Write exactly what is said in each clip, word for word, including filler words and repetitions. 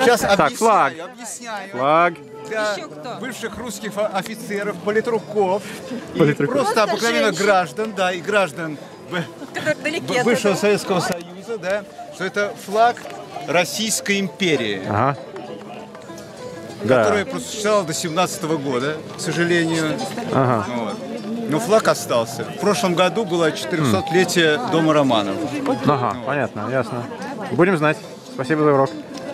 Сейчас так, объясняю, флаг. объясняю. Флаг. Для бывших русских офицеров, политруков, Политруков. и просто обыкновенных граждан, да, и граждан бывшего Советского Союза, да, что это флаг Российской империи, Ага. которая Да. просуществовала до семнадцатого года, к сожалению. Ага. Вот. Но флаг остался. В прошлом году было четырехсотлетие Дома Романов. Ага, понятно, ясно. Будем знать. Спасибо за урок.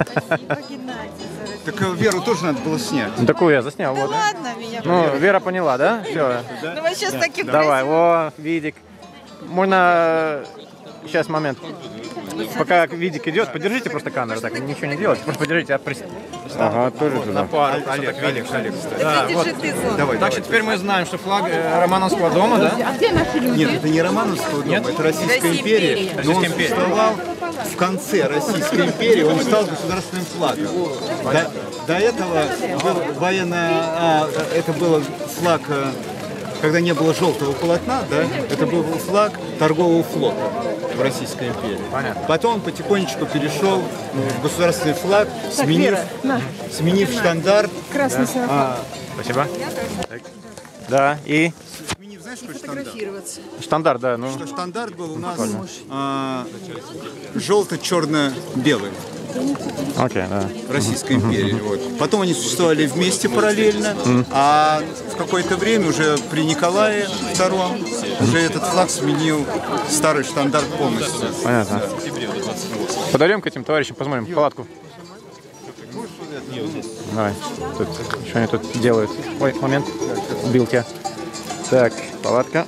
Так Веру тоже надо было снять. Ну, такую я заснял. Вот. Ладно, меня. Ну, Вера поняла, да? Все. Ну вы сейчас таким Давай, о, видик. Можно... Сейчас, момент. Пока видик идет, подержите просто камеру, так, ничего не делайте, просто подержите, я пристану. Ага, тоже На туда. пару. Олег, Олег, Олег, кстати. Да, вот. Давай, Так что теперь мы знаем, что флаг э, Романовского дома, да? А где наши люди? Нет, это не Романовского дома, это Российская империя. Но он существовал в конце Российской империи, он стал государственным флагом. До, до этого был военная, а, это был флаг, а, когда не было желтого полотна, да, это был флаг торгового флота в Российской империи. Понятно. Потом он потихонечку перешел в государственный флаг, сменив, сменив штандарт. Красный А, Спасибо. Так. Да, и сменив, знаешь, какой штандарт? штандарт, да, ну. Что штандарт был у нас а, желто-черно-белый Окей, да. Российской империи. Вот. Потом они существовали вместе параллельно, а в какое-то время уже при Николае втором уже этот флаг сменил старый штандарт полностью. Понятно. Подойдем к этим товарищам, посмотрим палатку. Давай. Тут, что они тут делают? Ой, момент. Убил тебя. Так, палатка.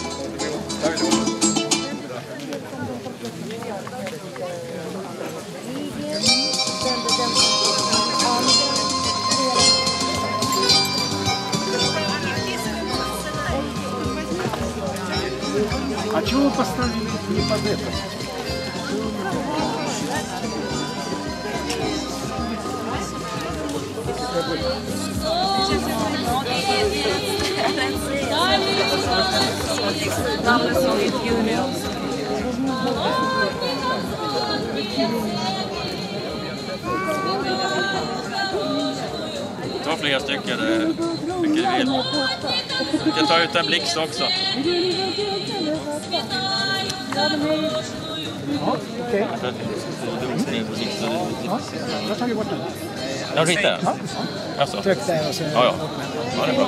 А чего вы поставили не под это? Ta flera stycken, hur mycket du vill. Du kan ta ut en blixt också. Ja, okej. Ja, Jag har tagit bort den. jag skiter jag. Alltså. Tryck där och så. Ja, ja. Ja, det är bra.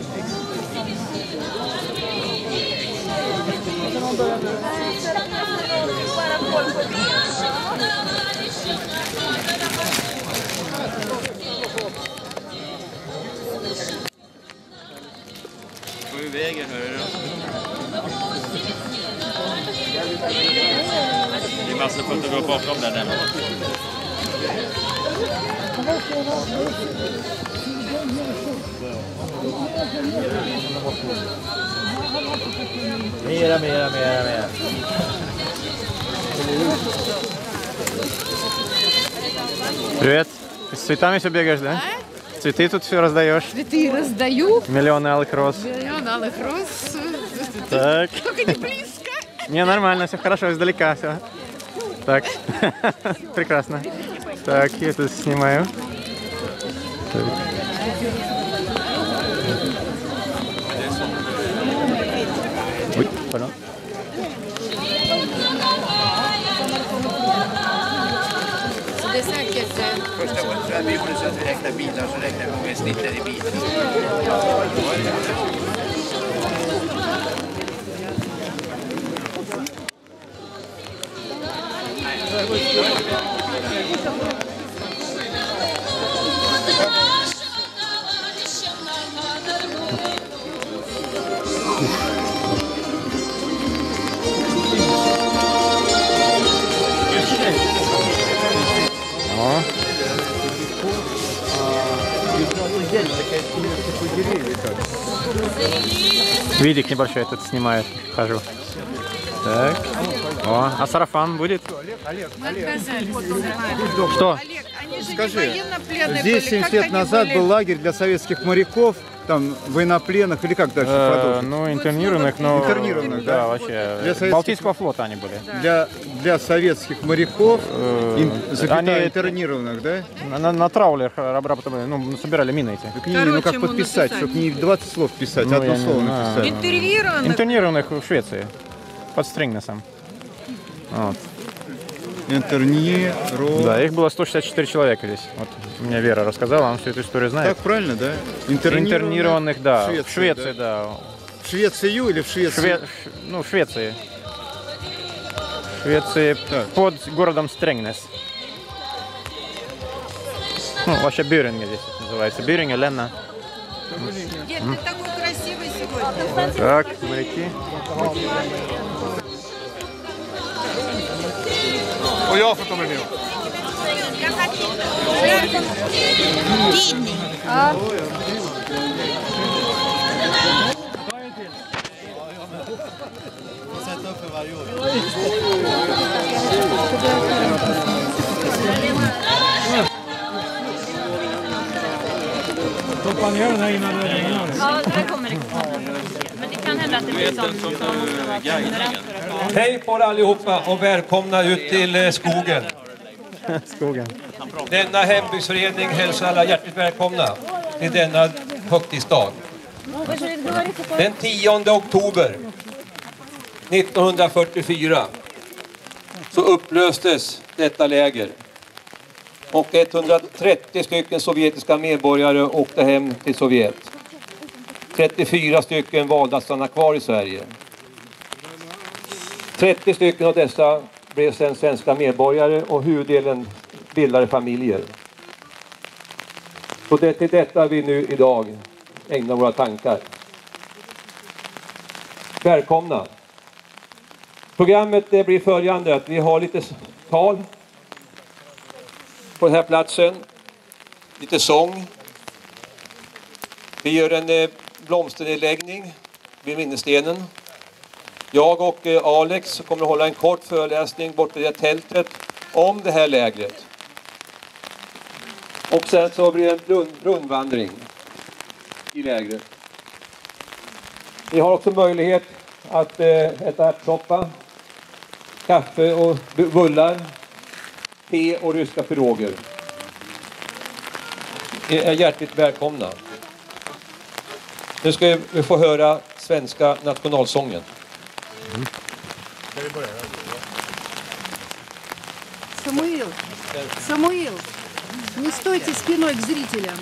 Får ju vägen, hör du. Det är massor på att gå bakom där nere. Mera, mera, mera, mera. Привет. Ты с цветами все бегаешь, да? Цветы тут все раздаешь. Цветы раздаю. Миллионы алых роз. Миллион алых роз. Так. Только не близко. Не, нормально, все хорошо, издалека все. Так. Прекрасно. Так, я тут снимаю. Так. Ой, pardon. Så det är säkert... Första gången tror jag vi gjorde så att vi räknade bilar, så räknade vi hur många snittar i bilen. О. Видик небольшой этот снимает. Хожу. Так. О, а сарафан будет? Что? Олег, они же Скажи, не военнопленные здесь были. семьдесят Как лет они назад были? был лагерь для советских моряков там военнопленных или как дальше Э, продолжить? ну, интернированных, но... Интернированных, да? Да, вообще. Для советских- Балтийского флота они были. Для, для советских моряков, ин- запятая, они- интернированных, да? На, на, на траулерах обрабатывали, ну, собирали мины эти. Так не, ну как ему подписать, написать? чтобы не двадцать слов писать, Ну, одно я не слово знаю. написать. Интервьюированных. Интернированных в Швеции. Под Стрингнесом. Вот. Интернированных. Да, их было сто шестьдесят четыре человека здесь. Вот мне Вера рассказала, она всю эту историю знает. Так правильно, да? Интернированных, да. В Швеции, в Швеции, да. В Швецию или в Швецию? Шве... Ш- Ну, в Швеции. В Швеции Так. под городом Стрингнес. Ну, вообще Бюринге здесь называется. Бюринге, Ленна. Дед, ты такой красивый сегодня. Так, моряки. Och jag får ta med mig. Ja, där kommer det. Men det kan hända att det blir sånt som Hej på er allihopa och välkomna ut till eh, skogen. Skogen. Denna hembygdsförening hälsar alla hjärtligt välkomna till denna högtidsdag. Den tionde oktober nittonhundrafyrtiofyra så upplöstes detta läger. Och etthundratrettio stycken sovjetiska medborgare åkte hem till Sovjet. trettiofyra stycken valde att stanna kvar i Sverige. trettio stycken av dessa blev sedan svenska medborgare och huvuddelen bildade familjer. Så det är till detta vi nu idag ägnar våra tankar. Välkomna! Programmet det blir följande att vi har lite tal på den här platsen. Lite sång. Vi gör en eh, blomsternedläggning vid minnesstenen. Jag och eh, Alex kommer att hålla en kort föreläsning bort vid det tältet om det här lägret. Och sen så blir det en rund, rundvandring i lägret. Vi har också möjlighet att eh, äta ärtsoppa, kaffe och bu- bullar, te och ryska piroger. Ni är hjärtligt välkomna. Nu ska vi få höra svenska nationalsången. Самуил, Самуил, не стойте спиной к зрителям.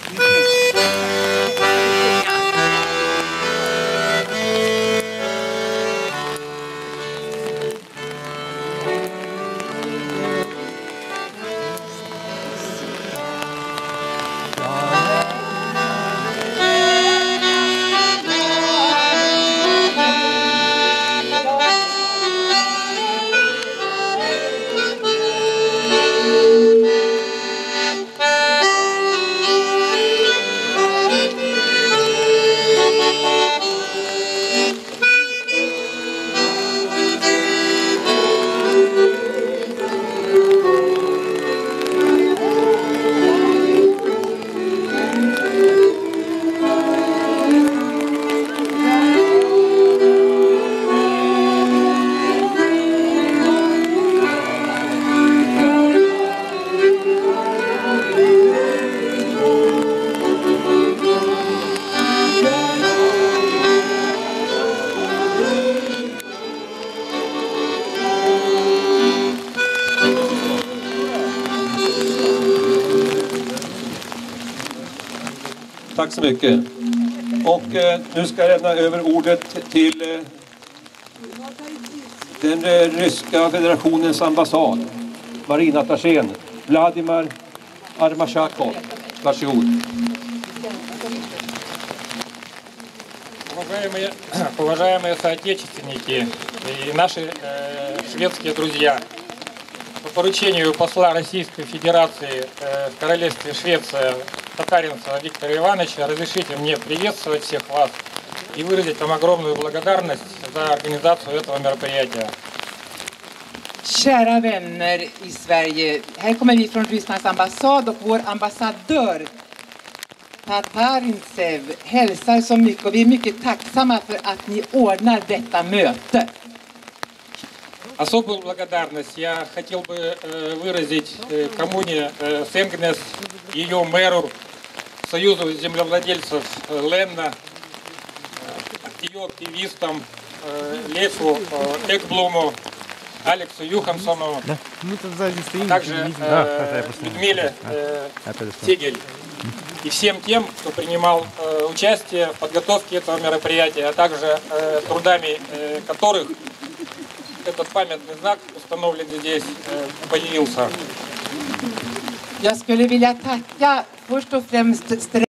Tack så mycket. Och eh, nu ska jag lämna över ordet till eh, den eh, ryska federationens ambassad. Marinattachén Vladimir Armashakov. Varsågod. Уважаемые, уважаемые соотечественники и наши э, шведские друзья, по поручению посла Российской Федерации э, в Королевстве Швеция Татаринцева Виктора Ивановича разрешите мне приветствовать всех вас и выразить вам огромную благодарность за организацию этого мероприятия. Kära vänner i Sverige, här kommer vi från Rysslands ambassad och vår ambassadör Tatarintsev hälsar så mycket och vi är mycket tacksamma för att ni ordnar detta möte. Особую благодарность я хотел бы э, выразить э, коммуне э, Сенгнес, ее мэру, Союзу землевладельцев э, Ленна, э, ее активистам э, Лесу э, Экблуму, Алексу Юхансону, Да. Мы тут сзади стоим. а также не видим. э, Да, хорошо, я просто- Людмиле э, А, опять что? Тегель и всем тем, кто принимал э, участие в подготовке этого мероприятия, а также э, трудами э, которых этот памятный знак, установленный здесь, э, появился. Jag skulle vilja tacka först och främst